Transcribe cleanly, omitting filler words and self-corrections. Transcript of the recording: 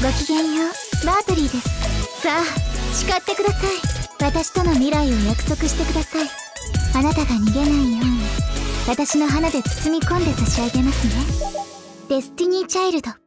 ごきげんよう、バートリーです。さあ、誓ってください。私との未来を約束してください。あなたが逃げないように、私の花で包み込んで差し上げますね。デスティニーチャイルド。